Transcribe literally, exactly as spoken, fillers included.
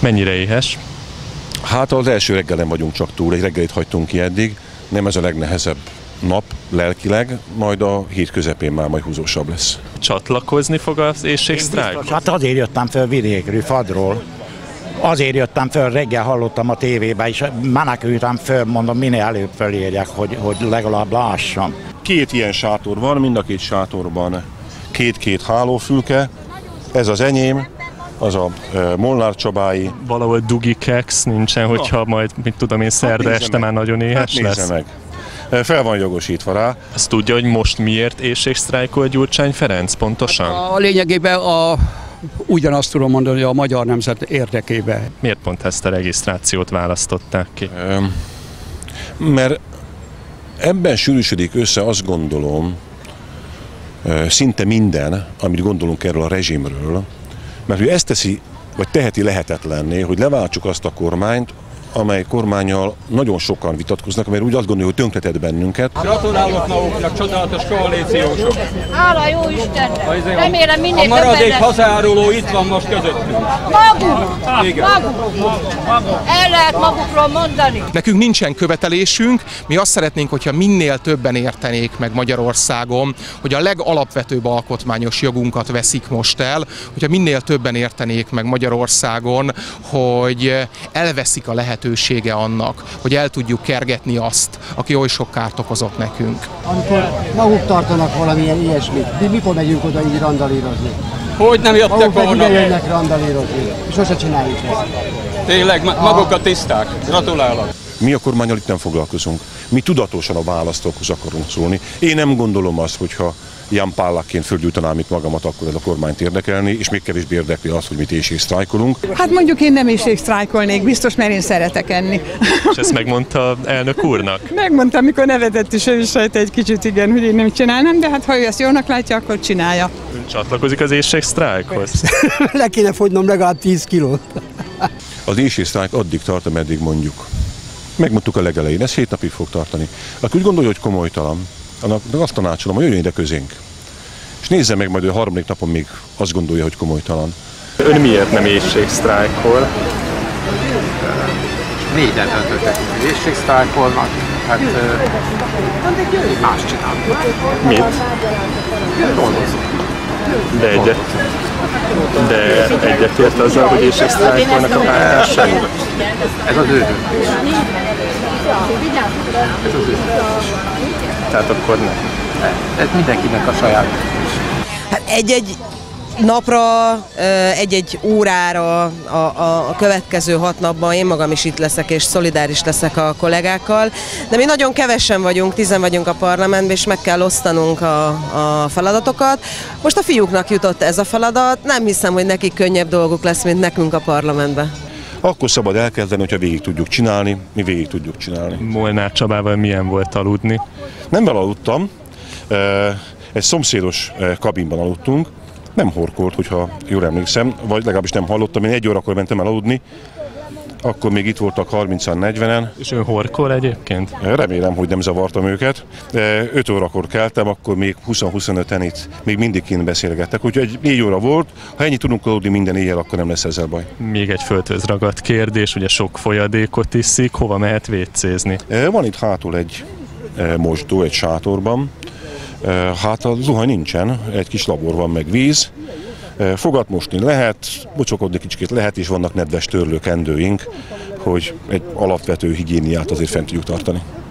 Mennyire éhes? Hát az első reggelen vagyunk csak túl, egy reggelit hagytunk ki eddig, nem ez a legnehezebb nap lelkileg, majd a hét közepén már majd húzósabb lesz. Csatlakozni fog az éhségsztrájkhoz? Hát azért jöttem föl vidékről, Fadról. Azért jöttem föl, reggel hallottam a tévében, és menekültem föl, mondom, minél előbb fölérjek, hogy, hogy legalább lássam. Két ilyen sátor van, mind a két sátorban két-két hálófülke, ez az enyém, az a e, Molnár Csabái. Valahol dugi keksz nincsen, hogyha ha. majd, mit tudom én, szerda hát este meg. Már nagyon éhes hát lesz? Meg. Fel van jogosítva rá. Azt tudja, hogy most miért éhségsztrájkol Gyurcsány Ferenc pontosan? Hát a lényegében a, ugyanazt tudom mondani, hogy a magyar nemzet érdekében. Miért pont ezt a regisztrációt választották ki? E, mert ebben sűrűsödik össze, azt gondolom, szinte minden, amit gondolunk erről a rezsimről, mert hogy ezt teszi, vagy teheti lehetetlenné, hogy leváltsuk azt a kormányt, amely kormánnyal nagyon sokan vitatkoznak, mert úgy azt gondolja, hogy tönkretett bennünket. Gratulálok maguknak, csodálatos koalíciósok! Hála jó Istennek! Remélem minél A maradék hazáruló itt van most közöttünk. Maguk! Maguk! El lehet magukról mondani. Nekünk nincsen követelésünk, mi azt szeretnénk, hogyha minél többen értenék meg Magyarországon, hogy a legalapvetőbb alkotmányos jogunkat veszik most el, hogyha minél többen értenék meg Magyarországon, hogy elveszik a lehetőséget annak, hogy el tudjuk kergetni azt, aki oly sok kárt okozott nekünk. Amikor maguk tartanak valamilyen ilyesmit, mi mikor megyünk oda így randalírozni? Hogy nem jöttek volna? Maguk jönnek randalírozni, és sose csináljuk ezt. Tényleg, maguk a tiszták. Gratulálok. Mi a kormánnyal itt nem foglalkozunk. Mi tudatosan a választókhoz akarunk szólni. Én nem gondolom azt, hogyha Jan Pallakként fölgyújtanám itt magamat, akkor ez a kormányt érdekelni, és még kevésbé érdekli azt, hogy mit éhségsztrájkolunk. Hát mondjuk én nem éhségsztrájkolnék, biztos, mert én szeretek enni. És ezt megmondta elnök úrnak? Megmondta, amikor nevetett is, ő is rajta egy kicsit, igen, hogy én nem csinálnám, de hát ha ő ezt jónak látja, akkor csinálja. Ön csatlakozik az éhségsztrájkhoz? Le kéne fogynom legalább tíz kilót. Az éhségsztrájk addig tart, ameddig mondjuk. Megmondtuk a legelején, ez hét napig fog tartani. Aki úgy gondolja, hogy komolytalan, annak azt tanácsolom, hogy jöjjön ide közénk. És nézze meg, majd a harmadik napon még azt gondolja, hogy komolytalan. Ön miért nem éhségsztrájkol? Négyen döntöttek, hogy éhségsztrájkolnak, hát más csinálnak. Mit? Dolgozunk. De egyet, de egyetért azzal, hogy éhségsztrájkolnak a pártásai? Ez az ő döntés. Ez az ő döntés. Tehát akkor nem. Ez mindenkinek a saját döntés. Hát egy-egy napra, egy-egy órára a, a, a következő hat napban én magam is itt leszek és szolidáris leszek a kollégákkal, de mi nagyon kevesen vagyunk, tizen vagyunk a parlamentben, és meg kell osztanunk a, a feladatokat. Most a fiúknak jutott ez a feladat, nem hiszem, hogy nekik könnyebb dolguk lesz, mint nekünk a parlamentben. Akkor szabad elkezdeni, hogyha végig tudjuk csinálni, mi végig tudjuk csinálni. Molnár Csabával milyen volt aludni? Nem elaludtam, egy szomszédos kabinban aludtunk, nem horkolt, hogyha jól emlékszem, vagy legalábbis nem hallottam, én egy órakor mentem el aludni, akkor még itt voltak harmincan, negyvenen. És ön horkol egyébként? Remélem, hogy nem zavartam őket. öt órakor keltem, akkor még húsz-huszonöten itt még mindig kint beszélgettek, úgyhogy négy óra volt, ha ennyit tudunk aludni minden éjjel, akkor nem lesz ezzel baj. Még egy földhöz ragadt kérdés, ugye sok folyadékot iszik, hova mehet vécézni? Van itt hátul egy mosdó, egy sátorban. Hát a zuhany nincsen, egy kis labor van, meg víz. Fogat mosni lehet, bocsokodni kicsit lehet, és vannak nedves törlőkendőink, hogy egy alapvető higiéniát azért fent tudjuk tartani.